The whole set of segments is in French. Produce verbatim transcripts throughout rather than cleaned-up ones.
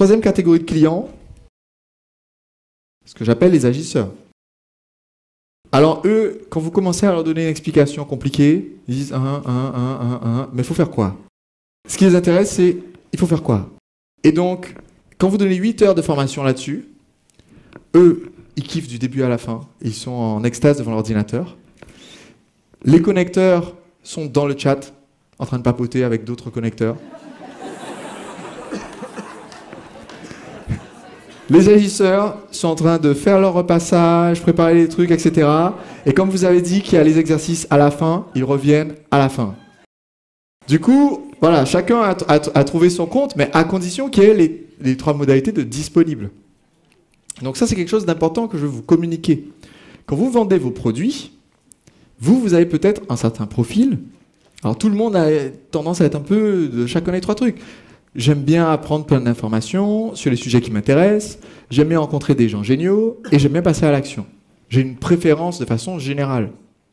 troisième catégorie de clients, ce que j'appelle les agisseurs. Alors eux, quand vous commencez à leur donner une explication compliquée, ils disent un, un, un, un, un, mais il faut faire quoi? Ce qui les intéresse, c'est il faut faire quoi? Et donc, quand vous donnez huit heures de formation là-dessus, eux, ils kiffent du début à la fin. Ils sont en extase devant l'ordinateur. Les connecteurs sont dans le chat, en train de papoter avec d'autres connecteurs. Les agisseurs sont en train de faire leur repassage, préparer les trucs, et cetera. Et comme vous avez dit qu'il y a les exercices à la fin, ils reviennent à la fin. Du coup, voilà, chacun a, a, a trouvé son compte, mais à condition qu'il y ait les, les trois modalités de disponibles. Donc ça, c'est quelque chose d'important que je veux vous communiquer. Quand vous vendez vos produits, vous, vous avez peut-être un certain profil. Alors tout le monde a tendance à être un peu de chacun des trois trucs. J'aime bien apprendre plein d'informations sur les sujets qui m'intéressent, j'aime bien rencontrer des gens géniaux et j'aime bien passer à l'action. J'ai une préférence de façon générale.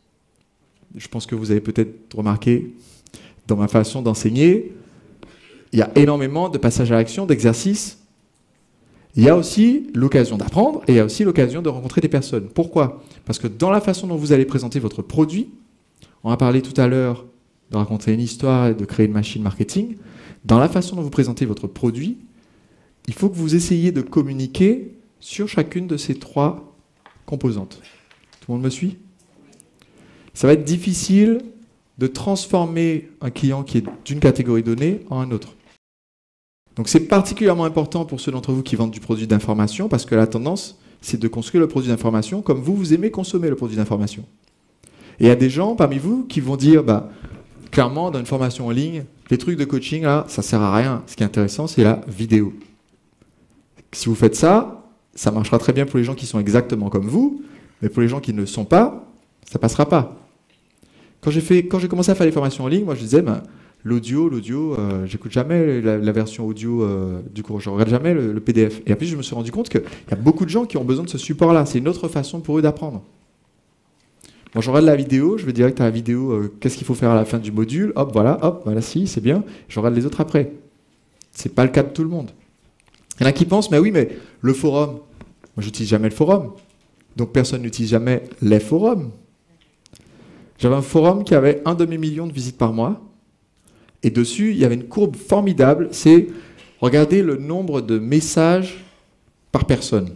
Je pense que vous avez peut-être remarqué dans ma façon d'enseigner, il y a énormément de passages à l'action, d'exercices. Il y a aussi l'occasion d'apprendre et il y a aussi l'occasion de rencontrer des personnes. Pourquoi? Parce que dans la façon dont vous allez présenter votre produit, on a parlé tout à l'heure de raconter une histoire et de créer une machine marketing. Dans la façon dont vous présentez votre produit, il faut que vous essayiez de communiquer sur chacune de ces trois composantes. Tout le monde me suit? Ça va être difficile de transformer un client qui est d'une catégorie donnée en un autre. Donc c'est particulièrement important pour ceux d'entre vous qui vendent du produit d'information, parce que la tendance, c'est de construire le produit d'information comme vous, vous aimez consommer le produit d'information. Et il y a des gens parmi vous qui vont dire, bah, clairement, dans une formation en ligne, les trucs de coaching, là, ça sert à rien. Ce qui est intéressant, c'est la vidéo. Si vous faites ça, ça marchera très bien pour les gens qui sont exactement comme vous, mais pour les gens qui ne le sont pas, ça ne passera pas. Quand j'ai fait, quand j'ai commencé à faire les formations en ligne, moi je disais, ben, l'audio, l'audio, euh, j'écoute jamais la, la version audio euh, du cours, je regarde jamais le, le P D F. Et après, je me suis rendu compte qu'il y a beaucoup de gens qui ont besoin de ce support-là. C'est une autre façon pour eux d'apprendre. Moi, je regarde la vidéo, je vais direct à la vidéo, euh, qu'est-ce qu'il faut faire à la fin du module, hop, voilà, hop, voilà, si, c'est bien, je regarde les autres après. C'est pas le cas de tout le monde. Il y en a qui pensent, mais oui, mais le forum, moi, j'utilise jamais le forum, donc personne n'utilise jamais les forums. J'avais un forum qui avait un demi-million de visites par mois, et dessus, il y avait une courbe formidable, c'est, regardez le nombre de messages par personne.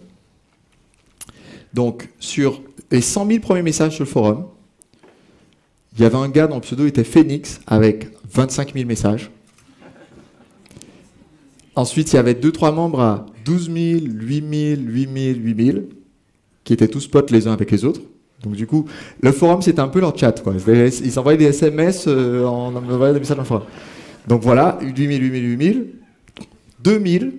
Donc, sur les cent mille premiers messages sur le forum, il y avait un gars dont le pseudo était Phoenix avec vingt-cinq mille messages. Ensuite, il y avait deux trois membres à douze mille, huit mille, huit mille, huit mille, qui étaient tous potes les uns avec les autres. Donc du coup, le forum, c'était un peu leur chat, quoi. Ils s'envoyaient des S M S euh, en envoyant des messages dans le forum. Donc voilà, huit mille, huit mille, huit mille, deux mille,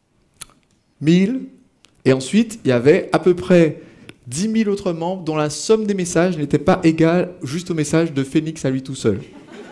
mille, et ensuite, il y avait à peu près dix mille autres membres dont la somme des messages n'était pas égale juste au message de Phoenix à lui tout seul.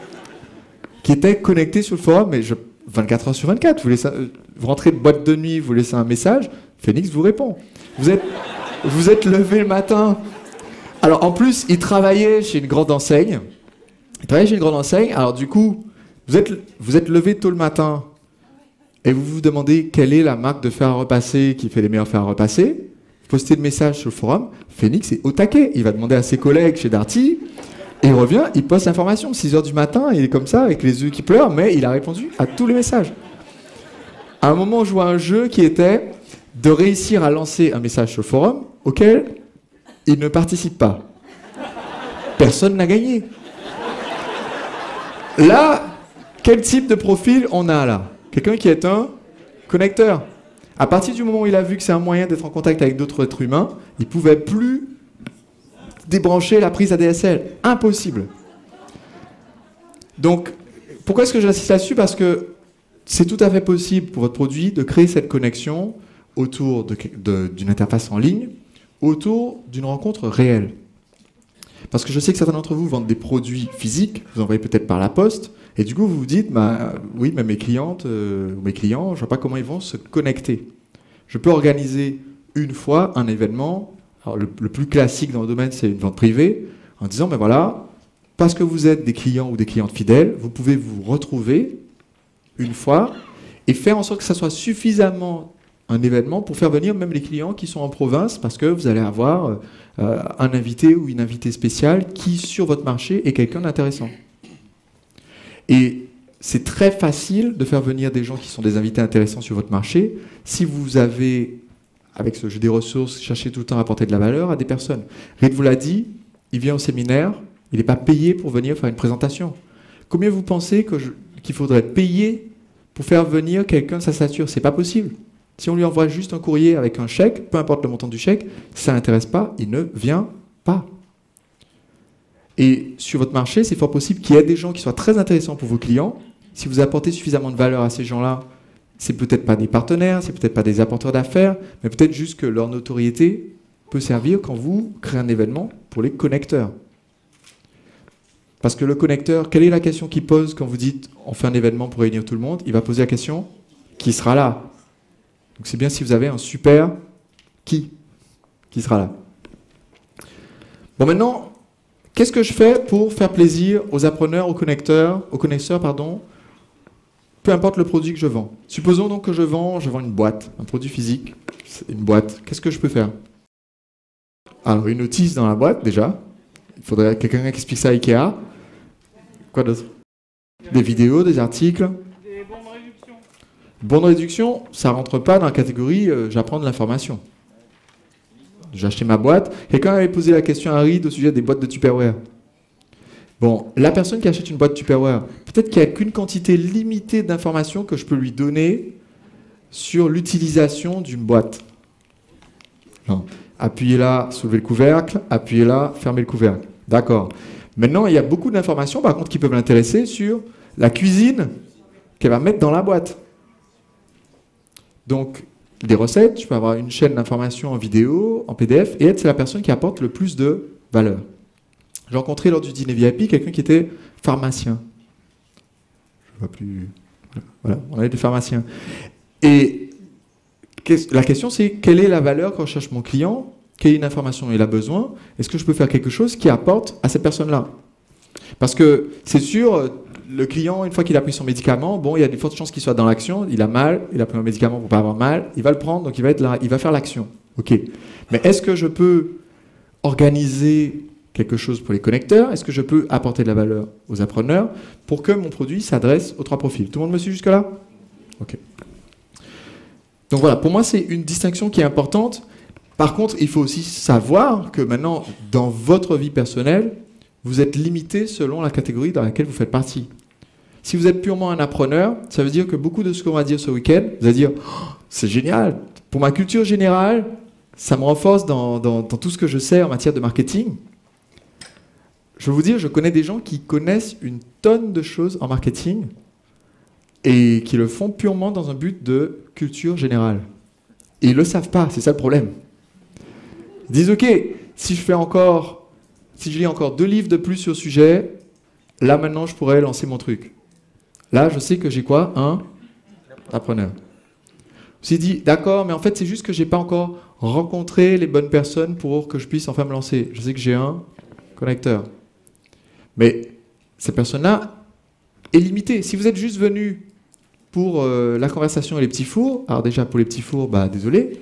Qui étaient connectés sur le forum, mais je, vingt-quatre heures sur vingt-quatre, vous, laissez, vous rentrez de boîte de nuit, vous laissez un message, Phoenix vous répond. Vous êtes, vous êtes levé le matin. Alors en plus, il travaillait chez une grande enseigne. Il travaillait chez une grande enseigne, alors du coup, vous êtes, vous êtes levé tôt le matin et vous vous demandez quelle est la marque de fer à repasser qui fait les meilleurs fers à repasser. Postez le message sur le forum, Phoenix est au taquet. Il va demander à ses collègues chez Darty, et il revient, il poste l'information. six heures du matin, il est comme ça, avec les yeux qui pleurent, mais il a répondu à tous les messages. À un moment, on jouait à un jeu qui était de réussir à lancer un message sur le forum auquel il ne participe pas. Personne n'a gagné. Là, quel type de profil on a là? Quelqu'un qui est un connecteur. À partir du moment où il a vu que c'est un moyen d'être en contact avec d'autres êtres humains, il ne pouvait plus débrancher la prise A D S L. Impossible. Donc, pourquoi est-ce que j'insiste là-dessus? Parce que c'est tout à fait possible pour votre produit de créer cette connexion autour d'une interface en ligne, autour d'une rencontre réelle. Parce que je sais que certains d'entre vous vendent des produits physiques, vous envoyez peut-être par la poste, et du coup vous vous dites, bah, oui, mais mes clientes, euh, mes clients, je ne vois pas comment ils vont se connecter. Je peux organiser une fois un événement, alors le, le plus classique dans le domaine, c'est une vente privée, en disant, ben voilà, parce que vous êtes des clients ou des clientes fidèles, vous pouvez vous retrouver une fois, et faire en sorte que ça soit suffisamment un événement pour faire venir même les clients qui sont en province, parce que vous allez avoir euh, un invité ou une invitée spéciale qui, sur votre marché, est quelqu'un d'intéressant. Et c'est très facile de faire venir des gens qui sont des invités intéressants sur votre marché si vous avez, avec ce jeu des ressources, cherché tout le temps à apporter de la valeur à des personnes. Reed vous l'a dit, il vient au séminaire, il n'est pas payé pour venir faire une présentation. Combien vous pensez que je, qu'il faudrait payer pour faire venir quelqu'un de sa stature? C'est pas possible. Si on lui envoie juste un courrier avec un chèque, peu importe le montant du chèque, si ça n'intéresse pas, il ne vient pas. Et sur votre marché, c'est fort possible qu'il y ait des gens qui soient très intéressants pour vos clients. Si vous apportez suffisamment de valeur à ces gens-là, c'est peut-être pas des partenaires, c'est peut-être pas des apporteurs d'affaires, mais peut-être juste que leur notoriété peut servir quand vous créez un événement pour les connecteurs. Parce que le connecteur, quelle est la question qu'il pose quand vous dites on fait un événement pour réunir tout le monde? Il va poser la question qui sera là? Donc c'est bien si vous avez un super qui qui sera là. Bon, maintenant, qu'est-ce que je fais pour faire plaisir aux appreneurs, aux connecteurs, aux connaisseurs, pardon, peu importe le produit que je vends. Supposons donc que je vends, je vends une boîte, un produit physique, une boîte. Qu'est-ce que je peux faire? Alors, une notice dans la boîte, déjà. Il faudrait quelqu'un qui explique ça à Ikea. Quoi d'autre? Des vidéos, des articles. Des bons de réduction. Bon de réduction, ça rentre pas dans la catégorie euh, j'apprends de l'information. J'ai acheté ma boîte. Quelqu'un avait posé la question à Reed au sujet des boîtes de Tupperware. Bon, la personne qui achète une boîte Tupperware, peut-être qu'il n'y a qu'une quantité limitée d'informations que je peux lui donner sur l'utilisation d'une boîte. Non. Appuyez là, soulevez le couvercle. Appuyez là, fermez le couvercle. D'accord. Maintenant, il y a beaucoup d'informations, par contre, qui peuvent l'intéresser sur la cuisine qu'elle va mettre dans la boîte. Donc, des recettes, je peux avoir une chaîne d'informations en vidéo, en P D F, et être la personne qui apporte le plus de valeur. J'ai rencontré lors du dîner V I P quelqu'un qui était pharmacien. Je ne vois plus. Voilà, on avait des pharmaciens. Et la question, c'est quelle est la valeur quand je cherche mon client? Quelle est une information il a besoin? Est-ce que je peux faire quelque chose qui apporte à cette personne-là? Parce que c'est sûr, le client, une fois qu'il a pris son médicament, bon, il y a de fortes chances qu'il soit dans l'action. Il a mal, il a pris un médicament pour ne pas avoir mal, il va le prendre, donc il va être là, il va faire l'action. Ok. Mais est-ce que je peux organiser quelque chose pour les connecteurs? Est-ce que je peux apporter de la valeur aux appreneurs pour que mon produit s'adresse aux trois profils? Tout le monde me suit jusque-là? Ok. Donc voilà, pour moi, c'est une distinction qui est importante. Par contre, il faut aussi savoir que maintenant, dans votre vie personnelle, vous êtes limité selon la catégorie dans laquelle vous faites partie. Si vous êtes purement un appreneur, ça veut dire que beaucoup de ce qu'on va dire ce week-end, vous allez dire oh, « c'est génial, pour ma culture générale, ça me renforce dans, dans, dans tout ce que je sais en matière de marketing. » Je veux vous dire, je connais des gens qui connaissent une tonne de choses en marketing et qui le font purement dans un but de culture générale. Et ils ne le savent pas, c'est ça le problème. Ils disent « ok, si je fais encore... Si je lis encore deux livres de plus sur le sujet, là maintenant je pourrais lancer mon truc. » Là, je sais que j'ai quoi? Un appreneur. Je me suis dit, d'accord, mais en fait c'est juste que je n'ai pas encore rencontré les bonnes personnes pour que je puisse enfin me lancer. Je sais que j'ai un connecteur. Mais cette personne-là est limitée. Si vous êtes juste venu pour euh, la conversation et les petits fours, alors déjà pour les petits fours, bah désolé.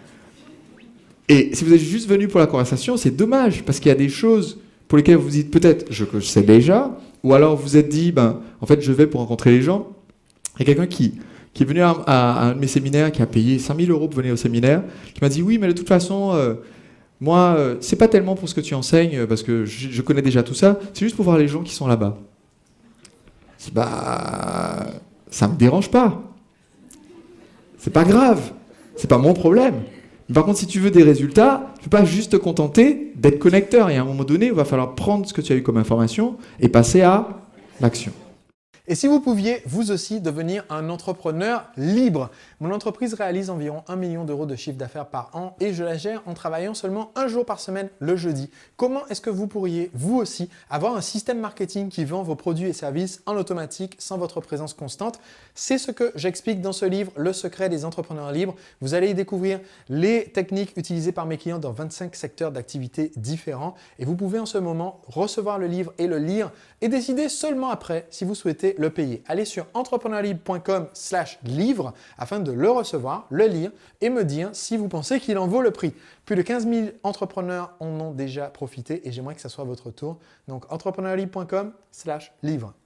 Et si vous êtes juste venu pour la conversation, c'est dommage, parce qu'il y a des choses pour lesquelles vous vous dites peut-être, je, je sais déjà, ou alors vous vous êtes dit, ben, en fait, je vais pour rencontrer les gens. Il y a quelqu'un qui, qui est venu à, à, à un de mes séminaires, qui a payé cinq mille euros pour venir au séminaire, qui m'a dit, oui, mais de toute façon, euh, moi, euh, c'est pas tellement pour ce que tu enseignes, parce que je, je connais déjà tout ça, c'est juste pour voir les gens qui sont là-bas. Je dis, bah, ça me dérange pas. C'est pas grave. C'est pas mon problème. Par contre, si tu veux des résultats, tu ne peux pas juste te contenter d'être connecteur. Et à un moment donné, il va falloir prendre ce que tu as eu comme information et passer à l'action. Et si vous pouviez, vous aussi, devenir un entrepreneur libre? Mon entreprise réalise environ un million d'euros de chiffre d'affaires par an et je la gère en travaillant seulement un jour par semaine, le jeudi. Comment est-ce que vous pourriez, vous aussi, avoir un système marketing qui vend vos produits et services en automatique sans votre présence constante? C'est ce que j'explique dans ce livre, Le secret des entrepreneurs libres. Vous allez y découvrir les techniques utilisées par mes clients dans vingt-cinq secteurs d'activité différents et vous pouvez en ce moment recevoir le livre et le lire et décider seulement après si vous souhaitez devez le payer. Allez sur entrepreneurlibre point com slash livre afin de le recevoir, le lire et me dire si vous pensez qu'il en vaut le prix. Plus de quinze mille entrepreneurs en ont déjà profité et j'aimerais que ça soit votre tour. Donc entrepreneurlibre point com slash livre.